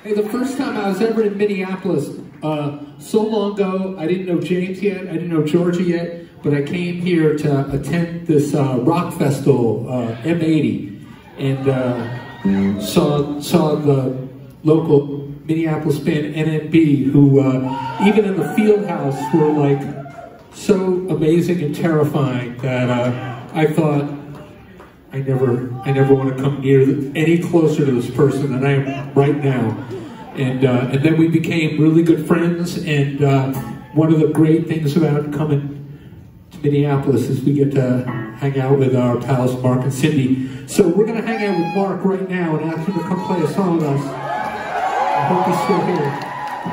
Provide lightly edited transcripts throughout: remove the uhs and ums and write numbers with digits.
Hey, the first time I was ever in Minneapolis, so long ago, I didn't know James yet, I didn't know Georgia yet, but I came here to attend this rock festival, M80, and saw the local Minneapolis band NNB, who even in the field house were like so amazing and terrifying that I thought I never want to come near any closer to this person than I am right now. And then we became really good friends, and one of the great things about coming to Minneapolis is we get to hang out with our pals Mark and Cindy. So we're going to hang out with Mark right now and ask him to come play a song with us. I hope he's still here.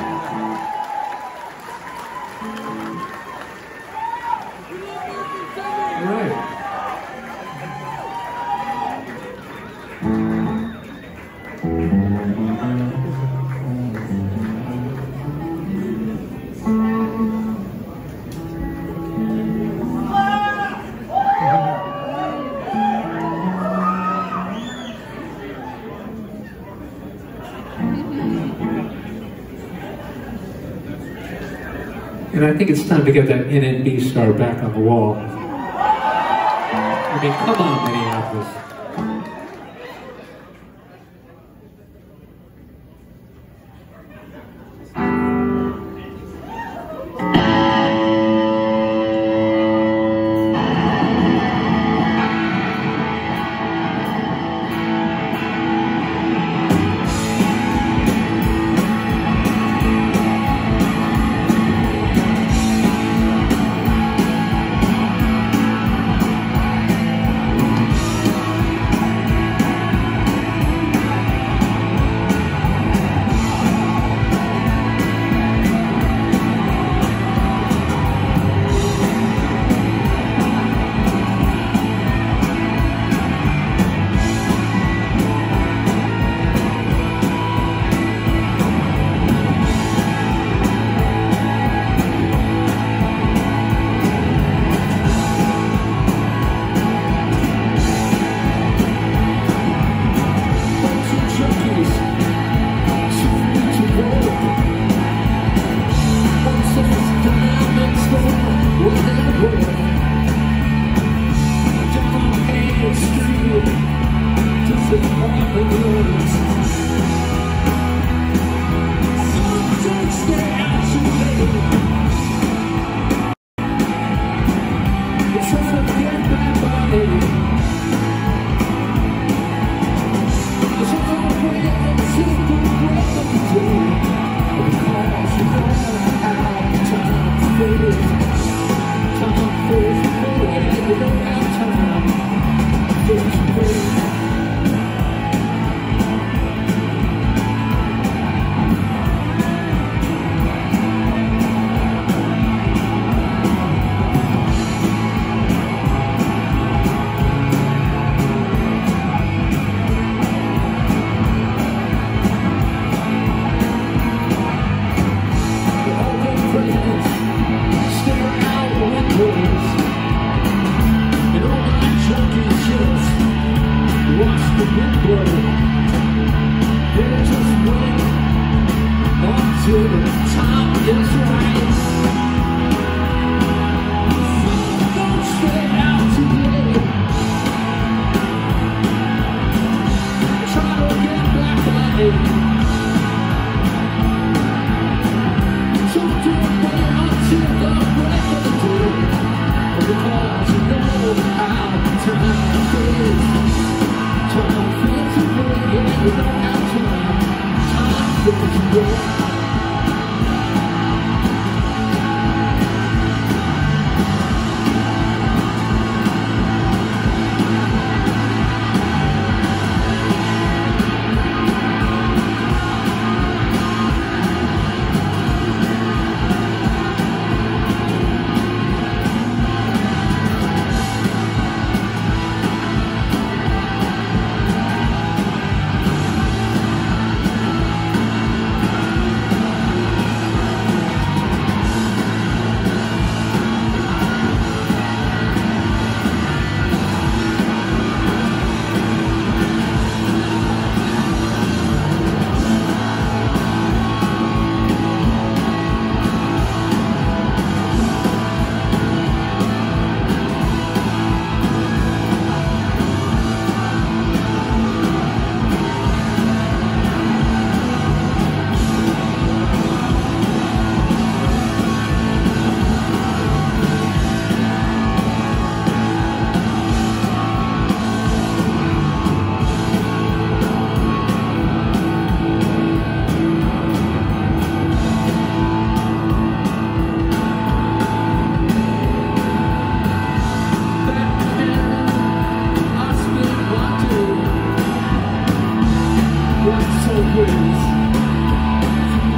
And I think it's time to get that NNB star back on the wall. I mean, come on, Minneapolis.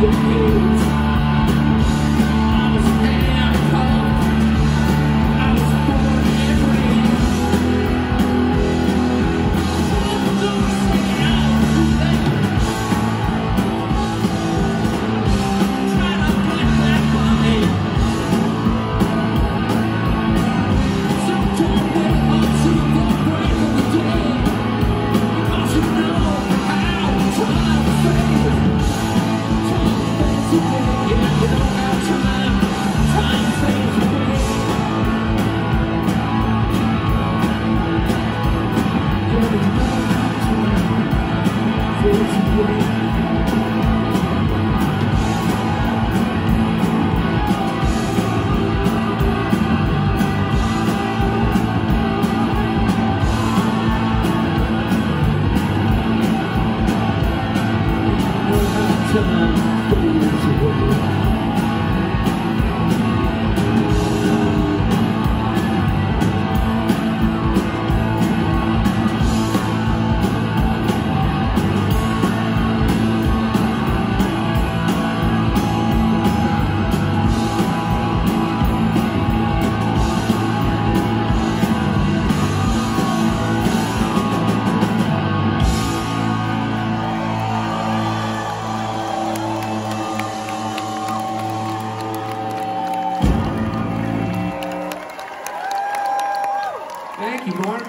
Thank you, Mark.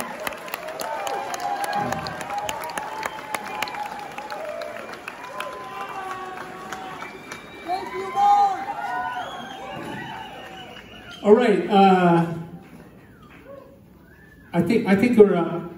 Thank you, Mark. All right. I think we're